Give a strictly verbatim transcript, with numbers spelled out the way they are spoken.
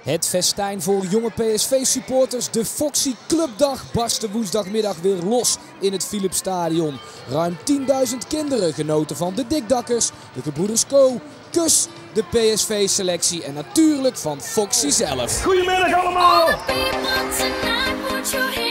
Het festijn voor jonge P S V-supporters, de Phoxy Clubdag, barstte woensdagmiddag weer los in het Philipsstadion. Ruim tienduizend kinderen genoten van de dikdakkers, de gebroeders Co, Kus, de P S V-selectie en natuurlijk van Phoxy zelf. Goedemiddag allemaal!